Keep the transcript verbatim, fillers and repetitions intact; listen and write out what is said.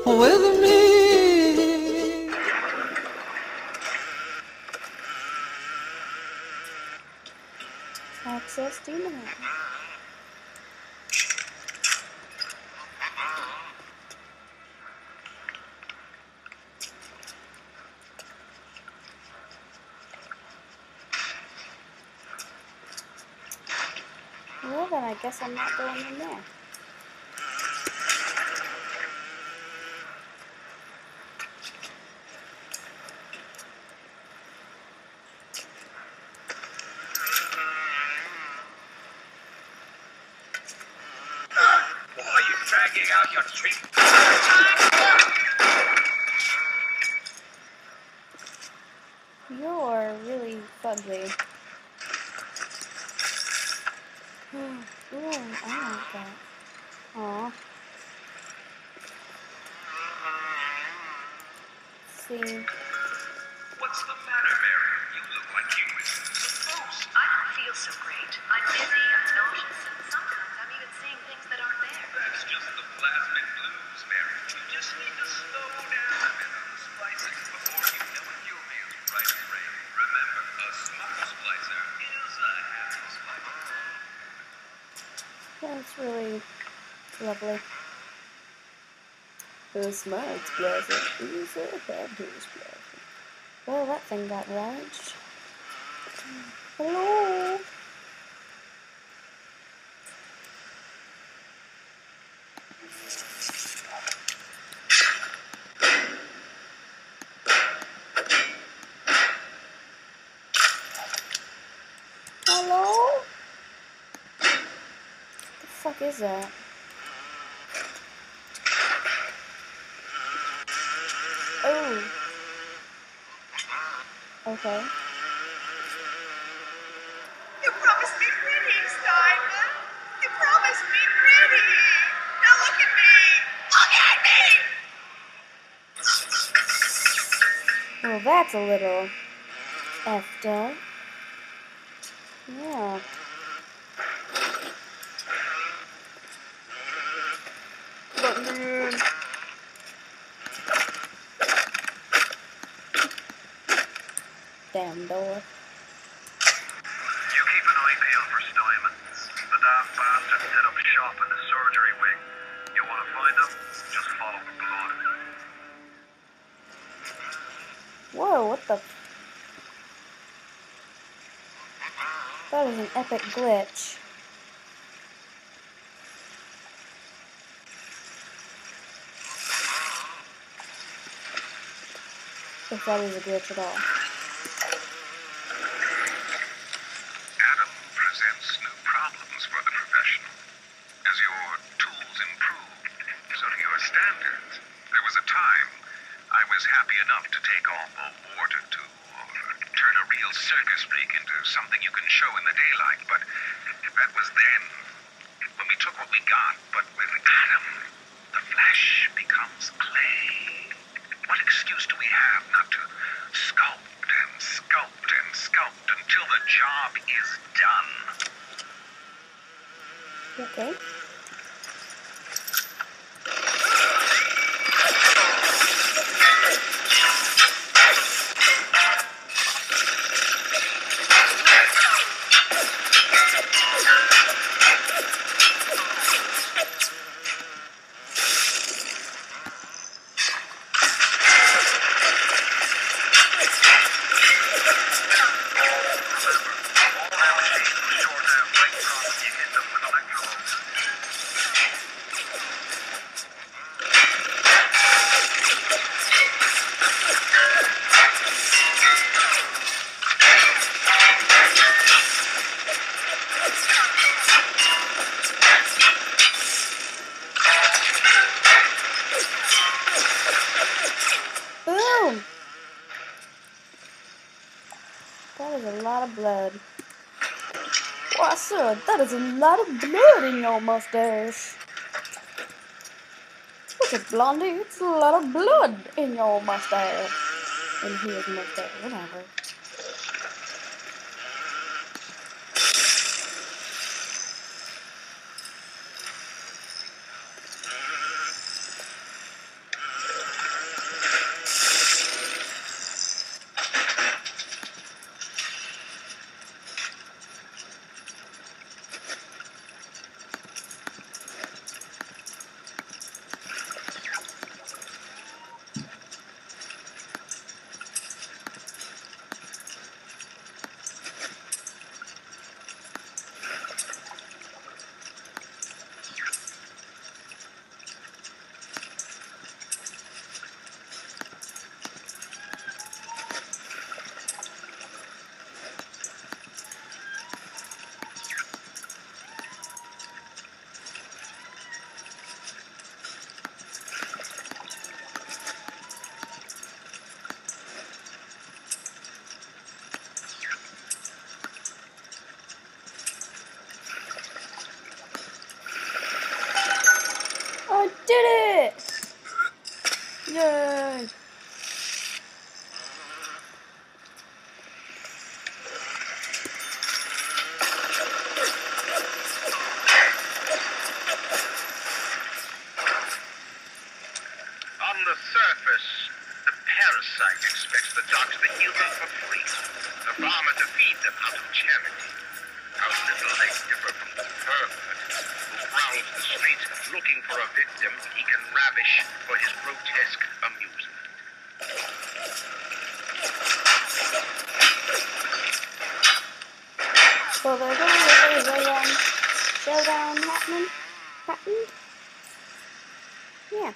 with me. Access denied. Well then, I guess I'm not going in there. Why are you dragging out your tree? You're really fugly. Ooh, I like that. Aw. See. What's the matter, Mary? You look like you was supposed. I don't feel so great. I'm dizzy, I'm nauseous, and sometimes I'm even seeing things that aren't there. That's just the plasmid blues, Mary. You just need to slow down a bit on the splicing before you know it. You'll be right, Ray. Remember, a smoke splicer is a happy splicer. That's really lovely. The smart splicer is a happy splicer. Well, that thing got launched. Hello? Hello? What the fuck is that? Oh. Okay. You promised me pretty, Steinman. You promised me pretty. Now look at me. Look at me. Well, that's a little effed up. Yeah. But man. Damn door. You keep an eye peeled for Steinman. The daft bastard set up shop in the surgery wing. You want to find him? Just follow the blood. Whoa, what the? That is an epic glitch. If that is a glitch at all. Adam presents new problems for the professional. As your tools improve, so do your standards. There was a time I was happy enough to take on a ward or two, or turn a real circus freak into something you can show in the daylight, but that was then, when we took what we got. But with Adam, the flesh becomes clay. What excuse do we have not to sculpt and sculpt and sculpt until the job is done? Okay. Boom! That is a lot of blood. Why, sir, that is a lot of blood in your mustache. Look at Blondie, it's a lot of blood in your mustache. In his mustache, whatever. Yay! On the surface, the parasite expects the dogs to heal them for free. The farmer to feed them out of charity. How little they differ from the pervert who prowls the streets looking for a victim he can ravish for his grotesque amusement. So there's a, there's a um, showdown happening. Happening.